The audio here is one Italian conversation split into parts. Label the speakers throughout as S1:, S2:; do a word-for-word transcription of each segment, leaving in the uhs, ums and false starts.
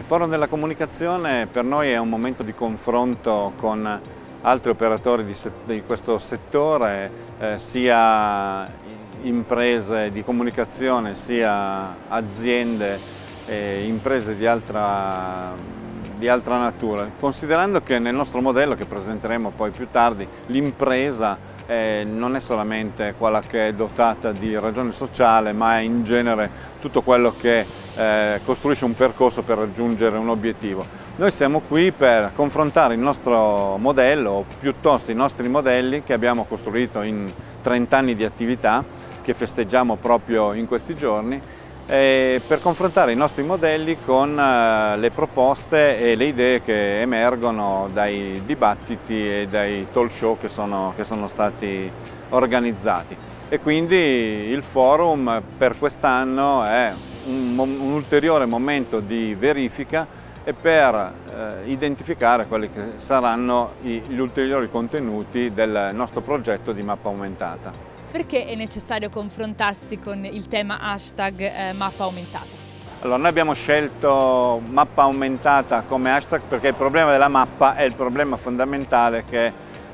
S1: Forum della Comunicazione per noi è un momento di confronto con altri operatori di, di questo settore, eh, sia imprese di comunicazione sia aziende e imprese di altra, di altra natura, considerando che nel nostro modello, che presenteremo poi più tardi, l'impresa Eh, non è solamente quella che è dotata di ragione sociale, ma è in genere tutto quello che eh, costruisce un percorso per raggiungere un obiettivo. Noi siamo qui per confrontare il nostro modello, o piuttosto i nostri modelli che abbiamo costruito in trenta anni di attività, che festeggiamo proprio in questi giorni, e per confrontare i nostri modelli con uh, le proposte e le idee che emergono dai dibattiti e dai talk show che sono, che sono stati organizzati. E quindi il forum per quest'anno è un, un ulteriore momento di verifica e per uh, identificare quelli che saranno i, gli ulteriori contenuti del nostro progetto di mappa aumentata.
S2: Perché è necessario confrontarsi con il tema hashtag eh, mappa aumentata?
S1: Allora, noi abbiamo scelto mappa aumentata come hashtag perché il problema della mappa è il problema fondamentale che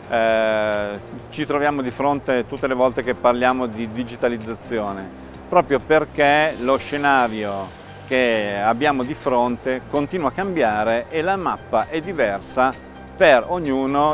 S1: eh, ci troviamo di fronte tutte le volte che parliamo di digitalizzazione, proprio perché lo scenario che abbiamo di fronte continua a cambiare e la mappa è diversa per ognuno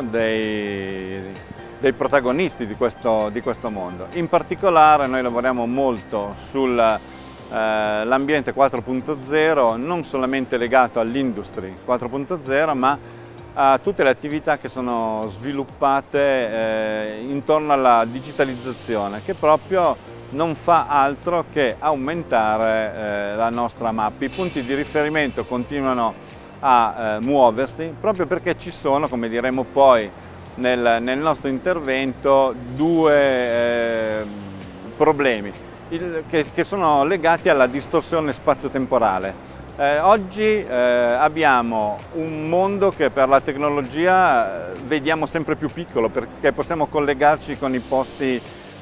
S1: dei dei protagonisti di questo, di questo mondo. In particolare noi lavoriamo molto sull'ambiente eh, quattro punto zero, non solamente legato all'industry quattro punto zero, ma a tutte le attività che sono sviluppate eh, intorno alla digitalizzazione, che proprio non fa altro che aumentare eh, la nostra mappa. I punti di riferimento continuano a eh, muoversi, proprio perché ci sono, come diremo poi, Nel, nel nostro intervento due eh, problemi il, che, che sono legati alla distorsione spazio-temporale. Eh, oggi eh, abbiamo un mondo che per la tecnologia vediamo sempre più piccolo, perché possiamo collegarci con i posti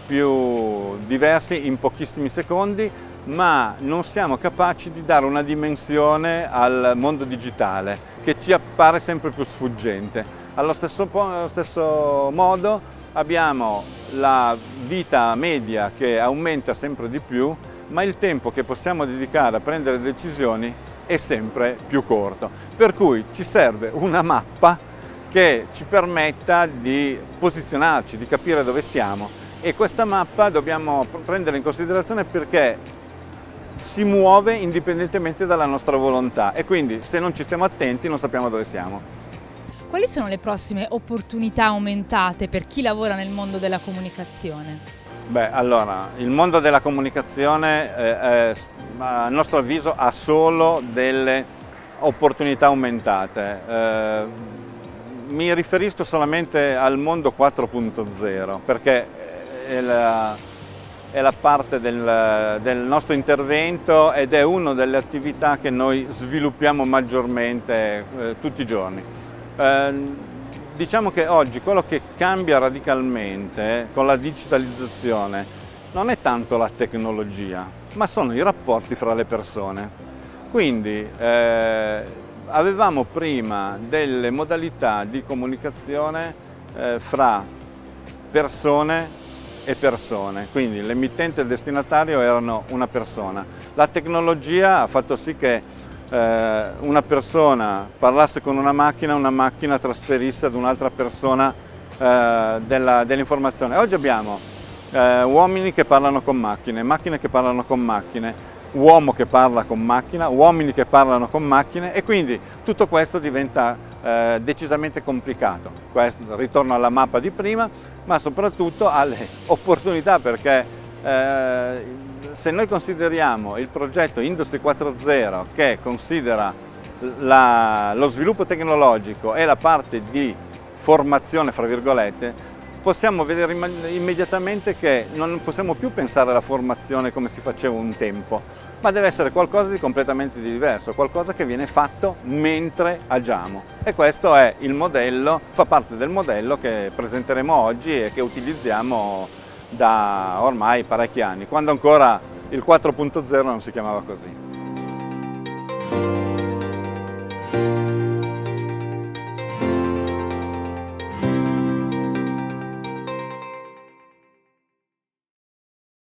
S1: più diversi in pochissimi secondi, ma non siamo capaci di dare una dimensione al mondo digitale che ci appare sempre più sfuggente. Allo stesso, allo stesso modo abbiamo la vita media che aumenta sempre di più, ma il tempo che possiamo dedicare a prendere decisioni è sempre più corto. Per cui ci serve una mappa che ci permetta di posizionarci, di capire dove siamo, e questa mappa dobbiamo prendere in considerazione perché si muove indipendentemente dalla nostra volontà e quindi se non ci stiamo attenti non sappiamo dove siamo.
S2: Quali sono le prossime opportunità aumentate per chi lavora nel mondo della comunicazione?
S1: Beh, allora, il mondo della comunicazione eh, eh, a nostro avviso ha solo delle opportunità aumentate. Eh, mi riferisco solamente al mondo quattro punto zero perché è la, è la parte del, del nostro intervento ed è una delle attività che noi sviluppiamo maggiormente eh, tutti i giorni. Eh, diciamo che oggi quello che cambia radicalmente con la digitalizzazione non è tanto la tecnologia, ma sono i rapporti fra le persone. Quindi eh, avevamo prima delle modalità di comunicazione eh, fra persone e persone, quindi l'emittente e il destinatario erano una persona. La tecnologia ha fatto sì che una persona parlasse con una macchina, una macchina trasferisse ad un'altra persona eh, dell'informazione. Dell Oggi abbiamo eh, uomini che parlano con macchine, macchine che parlano con macchine, uomo che parla con macchina, uomini che parlano con macchine e quindi tutto questo diventa eh, decisamente complicato. Questo, ritorno alla mappa di prima, ma soprattutto alle opportunità perché eh, se noi consideriamo il progetto Industry quattro punto zero che considera la, lo sviluppo tecnologico e la parte di formazione, fra virgolette, possiamo vedere immediatamente che non possiamo più pensare alla formazione come si faceva un tempo, ma deve essere qualcosa di completamente diverso, qualcosa che viene fatto mentre agiamo. E questo è il modello, fa parte del modello che presenteremo oggi e che utilizziamo da ormai parecchi anni, quando ancora il quattro punto zero non si chiamava così.